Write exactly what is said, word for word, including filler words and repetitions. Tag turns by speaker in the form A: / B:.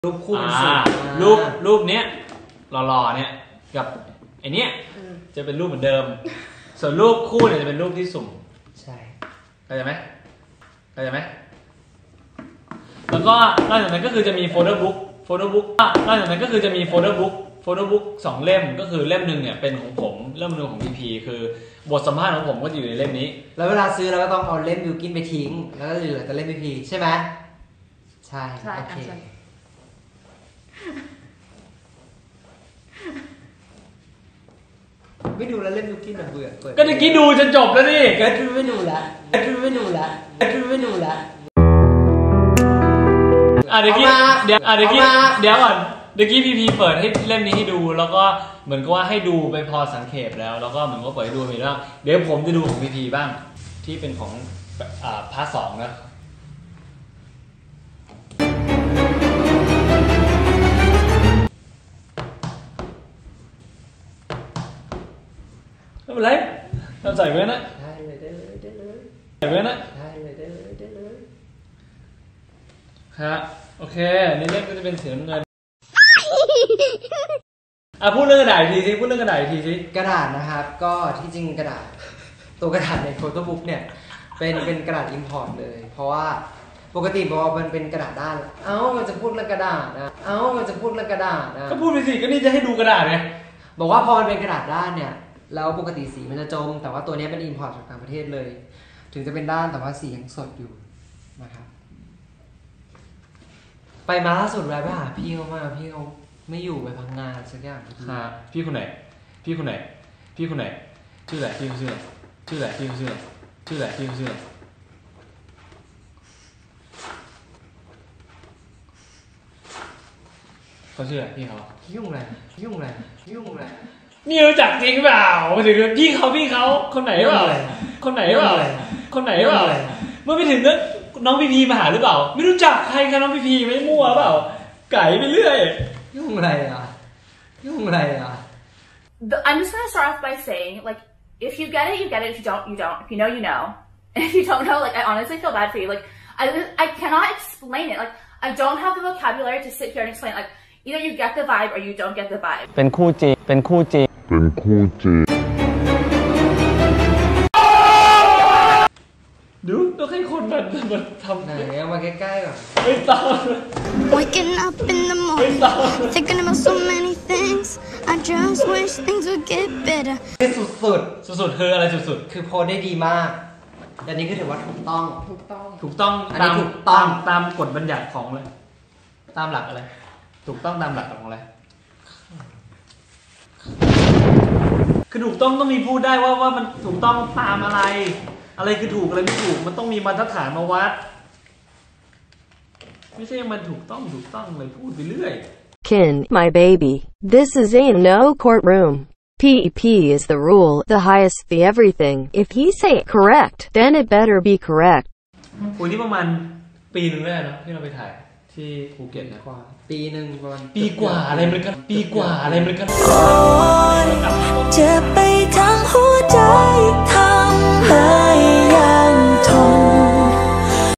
A: รูปคู่มันสุด
B: รูปรูปเนี้ยหล่อๆเนี่ยกับไอเนี้ยจะเป็นรูปเหมือนเดิมส่วนรูปคู่เนี่ยจะเป็นรูปที่สุ่ม
A: ใช่
B: เข้าใจไหมเข้าใจไหมแล้วก็นอกจากนั้นก็คือจะมีโฟลเดอร์บุ๊กโฟลเดอร์บุ๊กนอกจากนั้นก็คือจะมีโฟลเดอร์บุ๊กโฟลเดอร์บุ๊กสองเล่มก็คือเล่มหนึ่งเนี่ยเป็นของผมเล่มหนึ่งของพีพีคือบทสัมภาษณ์ของผมก็อยู่ในเล่มนี้
A: แล้วเวลาซื้อเราก็ต้องเอาเล่มบิวกินไปทิ้งแล้วก็เหลือแต่เล่มพีพีใช่ไหมใช่โอเคไม่ดูแล้วเล่มบิวกินแบบเบื่อ
B: ก็เมื่อกี้ดูจนจบแล้วนี่
A: ก็ดูไม่ดูละก็ดูไม่ดูละก็ดูไม่ดูละ
B: อ่ะเดี๋ยวกี้เดี๋ยวอ่ะเดี๋ยวกี้เดี๋ยวก่อนเดี๋ยวกี้พีพีเปิดให้เล่มนี้ให้ดูแล้วก็เหมือนกับว่าให้ดูไปพอสังเขปแล้วแล้วก็เหมือนก็เปิดให้ดูไปแล้วเดี๋ยวผมจะดูของพีพีบ้างที่เป็นของอ่าพาร์ทสองนะไม่เป็นไรเราใส่ไว้นะ
A: ได้เลยได้เลยได้เลย
B: ใส่ไว้นะ
A: ได้เลยได้เลยได้เลย
B: ฮะโอเคในเล่มก็จะเป็นสีน้ำเงินอ่ะพูดเรื่องกระดาษทีสิพูดเรื่องกระดาษทีสิ
A: กระดาษนะครับก็ที่จริงกระดาษตัวกระดาษในโฟโต้บุ๊กเนี่ยเป็นเป็นกระดาษอิมพอร์ตเลยเพราะว่าปกติบอกมันเป็นกระดาษด้านเอ้ามันจะพูดเรื่องกระดาษนะเอ้ามันจะพูดเรื่องกระดาษนะ
B: ก็พูดไปสิก็นี่จะให้ดูกระดาษไง
A: บอกว่าพอมันเป็นกระดาษด้านเนี่ยแล้วปกติสีมันจะจมแต่ว่าตัวนี้เป็นอิมพอร์ตจากต่างประเทศเลยถึงจะเป็นด้านแต่ว่าสียังสดอยู่นะครับไปมาล่าสุดแวะไปหาพี่เขามาพี่เขาไม่อยู่ไปพังงานสักอย่าง
B: ค่ะพี่คนไหนพี่คนไหนพี่คนไหนชื่ออะไรพี่เขาชื่ออะไรชื่ออะไรพี่เขาชื่ออะไรชื่ออะไรพี่เขาชื่ออะไรเขาชื่ออะไรพี่เขา
A: ยุ่งอะไรยุ่งอะไรยุ่งอะไร
B: นี่รู้จักจริงเปล่ามาถึงพี่เขาพี่เขาคนไหนเปล่าคนไหนเปล่าคนไหนเปล่าเมื่อไปถึงนั้นน้องพีพีมาหาหรือเปล่าไม่รู้จักใครคะน้องพีพีไม่มั่วเปล่าไก่ไปเรื่อย
A: ยุ่งอะไรอ่ะยุ่งอะไรอ่ะ
C: I'm just gonna start off by saying like if you get it you get it if you don't you don't if you know you know and if you don't know like I honestly feel bad for you like I I cannot explain it like I don't have the vocabulary to sit here and explain like either you get the vibe or you don't get the vibe
D: เป็นคู่จีเป็นคู่จีเป็นคู่จี
B: ดูต้องให้คนมันมันทำ
A: ไหนเอามาใกล้ๆก่อน
B: ไม่ต้อง
E: Waking up in the morning thinking about so many things I just wish things would get better
A: สุดๆ
B: สุดๆคืออะไรสุด
A: ๆคือโพสได้ดีมากอันนี้คือถือว่าถูกต้อง
B: ถูกต้องถูกต้อง
A: ตามถูกต้อง
B: ตามกฎบัญญัติของเลยตามหลักอะไรถูกต้องตามหลักของอะไรคือถูกต้องต้องมีพูดได้ว่าว่ามันถูกต้องตามอะไรอะไรคือถูกอะไรไม่ถูกมันต้องมีมาตรฐานมาวัดไม่ใช่มันถูกต้องถูกต้องเลยพูดไปเรื่อย
F: Kin, my baby, this is a no courtroom. P E P is the rule, the highest, the everything. If he say it correct, then it better be correct.
B: อุ้ยนี่ประมาณปีนึงแล้วเนาะที่เราไปถ่ายที่ภูเก็ตนะ
A: กว่าปีหนึ่งประมาณ
B: ปีกว่าอะไรมันกันปีกว่าอะไรมันกัน
E: เจ็บไปทั้งหัวใจทำให้